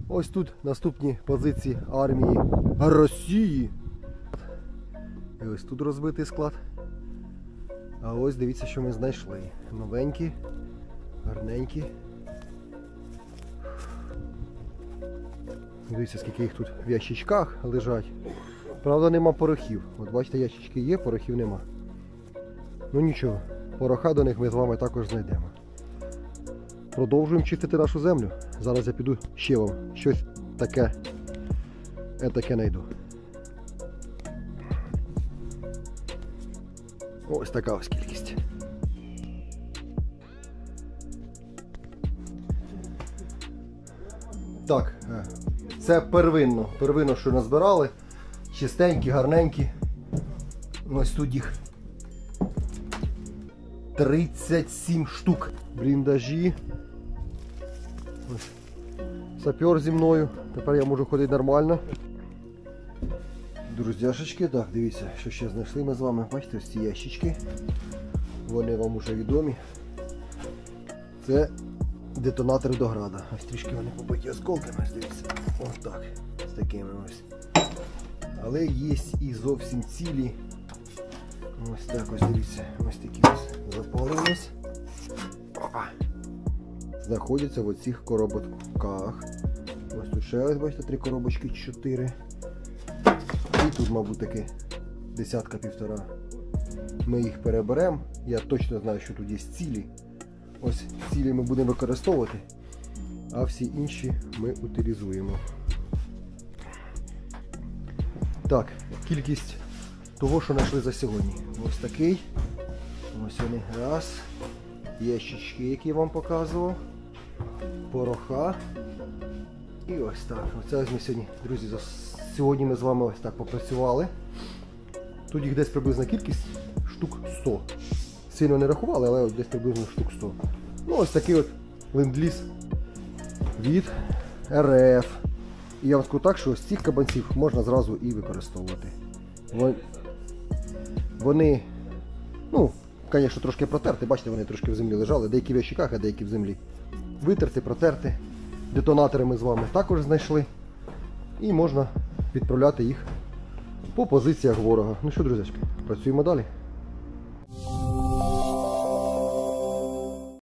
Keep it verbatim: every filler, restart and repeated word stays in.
Ось тут наступні позиції армії Росії. І ось тут розбитий склад. А ось дивіться, що ми знайшли. Новенькі, гарненькі. Дивіться, скільки їх тут в ящичках лежать. Правда, нема порохів. От бачите, ящички є, порохів нема. Ну нічого, пороха до них ми з вами також знайдемо. Продовжуємо чистити нашу землю. Зараз я піду ще вам щось таке, таке знайду. Ось така ось кількість. Так, це первинно, первинно, що назбирали. Чистенькі, гарненькі. Ось тут їх тридцять сім штук. Бліндажі. Ось сапер зі мною. Тепер я можу ходити нормально. Друзяшечки, так, дивіться, що ще знайшли ми з вами. Бачите, ось ці ящички. Вони вам уже відомі. Це детонатори до града. Ось трішки вони побиті осколками, дивіться. Ось так. З такими ось. Але є і зовсім цілі. Ось так ось, дивіться. Ось такі ось запали у нас. Опа. Знаходяться в оцих коробочках. Ось тут ще ось, бачите, три коробочки, чотири. І тут, мабуть, таки десятка-півтора. Ми їх переберемо. Я точно знаю, що тут є цілі. Ось цілі ми будемо використовувати, а всі інші ми утилізуємо. Так, кількість того, що знайшли за сьогодні. Ось такий. Ось вони. Раз. Ящички, які я вам показував. Пороха. І ось так. Оце ось ми сьогодні, друзі, за сьогодні ми з вами ось так попрацювали. Тут їх десь приблизна кількість штук сто. Сильно не рахували, але десь приблизно штук сто. Ну ось такий от ленд-ліз від ер еф. І я вам скажу так, що з цих кабанців можна зразу і використовувати. Вони, ну, звісно, трошки протерти, бачите, вони трошки в землі лежали, деякі в ящиках, а деякі в землі. Витерти, протерти. Детонатори ми з вами також знайшли. І можна відправляти їх по позиціях ворога. Ну що, друзі, працюємо далі.